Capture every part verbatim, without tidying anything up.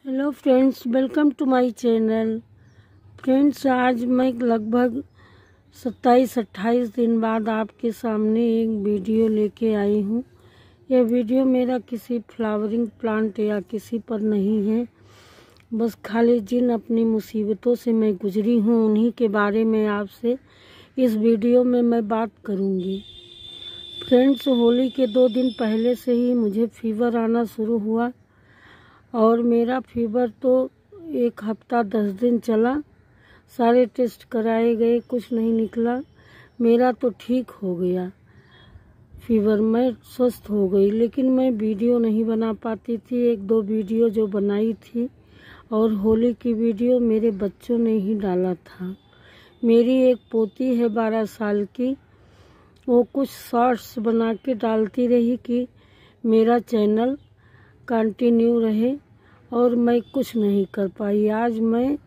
Hello friends, welcome to my channel. Friends, आज मैं लगभग सत्ताईस अट्ठाईस दिन बाद आपके सामने एक वीडियो लेके आई हूँ। यह वीडियो मेरा किसी फ्लावरिंग प्लांट या किसी पर नहीं है, बस खाली जिन अपनी मुसीबतों से मैं गुजरी हूँ उन्हीं के बारे में आपसे इस वीडियो में मैं बात करूँगी। फ्रेंड्स, होली के दो दिन पहले से ही मुझे फीवर आना शुरू हुआ और मेरा फीवर तो एक हफ्ता दस दिन चला। सारे टेस्ट कराए गए, कुछ नहीं निकला। मेरा तो ठीक हो गया फीवर, मैं स्वस्थ हो गई। लेकिन मैं वीडियो नहीं बना पाती थी। एक दो वीडियो जो बनाई थी और होली की वीडियो मेरे बच्चों ने ही डाला था। मेरी एक पोती है बारह साल की, वो कुछ शॉर्ट्स बना के डालती रही कि मेरा चैनल कंटिन्यू रहे, और मैं कुछ नहीं कर पाई। आज मैं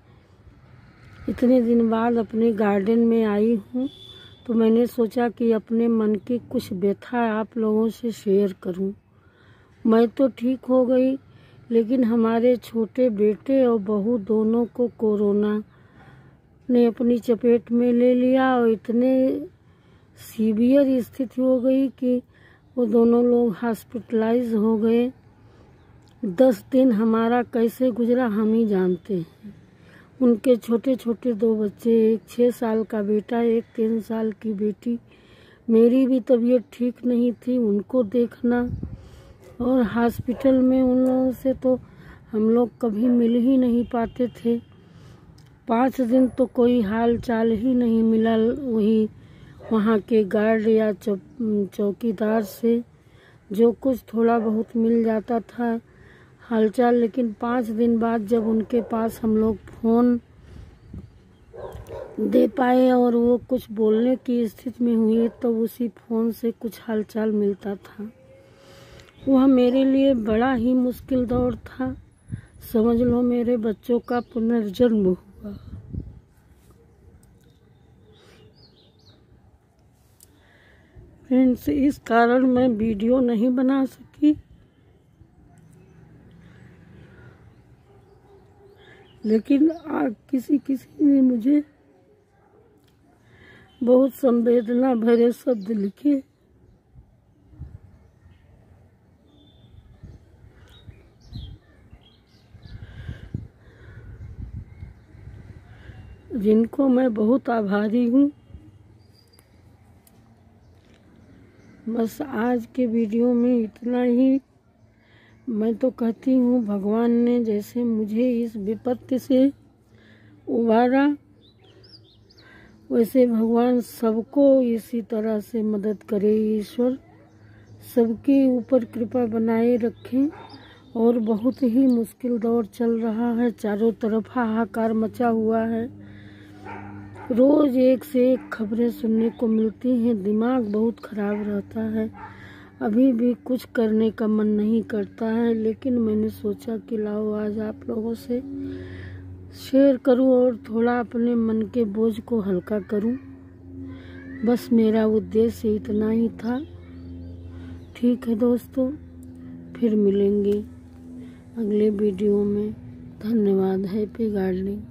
इतने दिन बाद अपने गार्डन में आई हूँ तो मैंने सोचा कि अपने मन की कुछ व्यथा आप लोगों से शेयर करूँ। मैं तो ठीक हो गई, लेकिन हमारे छोटे बेटे और बहू दोनों को कोरोना ने अपनी चपेट में ले लिया और इतने सीवियर स्थिति हो गई कि वो दोनों लोग हॉस्पिटलाइज हो गए। दस दिन हमारा कैसे गुजरा हम ही जानते हैं। उनके छोटे छोटे दो बच्चे, एक छः साल का बेटा, एक तीन साल की बेटी। मेरी भी तबीयत ठीक नहीं थी, उनको देखना और हॉस्पिटल में उन लोगों से तो हम लोग कभी मिल ही नहीं पाते थे। पाँच दिन तो कोई हाल चाल ही नहीं मिला वही वहाँ के गार्ड या चौ, चौकीदार से। जो कुछ थोड़ा बहुत मिल जाता था हालचाल, लेकिन पाँच दिन बाद जब उनके पास हम लोग फ़ोन दे पाए और वो कुछ बोलने की स्थिति में हुई तो उसी फ़ोन से कुछ हालचाल मिलता था। वह मेरे लिए बड़ा ही मुश्किल दौर था। समझ लो मेरे बच्चों का पुनर्जन्म हुआ। फ्रेंड्स, इस कारण मैं वीडियो नहीं बना सकी, लेकिन आज किसी किसी ने मुझे बहुत संवेदना भरे शब्द लिखे। जिनको मैं बहुत आभारी हूँ। बस आज के वीडियो में इतना ही। मैं तो कहती हूँ भगवान ने जैसे मुझे इस विपत्ति से उबारा, वैसे भगवान सबको इसी तरह से मदद करे। ईश्वर सबके ऊपर कृपा बनाए रखें। और बहुत ही मुश्किल दौर चल रहा है, चारों तरफ हाहाकार मचा हुआ है। रोज एक से एक खबरें सुनने को मिलती हैं, दिमाग बहुत खराब रहता है। अभी भी कुछ करने का मन नहीं करता है, लेकिन मैंने सोचा कि लाओ आज आप लोगों से शेयर करूं और थोड़ा अपने मन के बोझ को हल्का करूं। बस मेरा उद्देश्य इतना ही था। ठीक है दोस्तों, फिर मिलेंगे अगले वीडियो में। धन्यवाद। Happy gardening.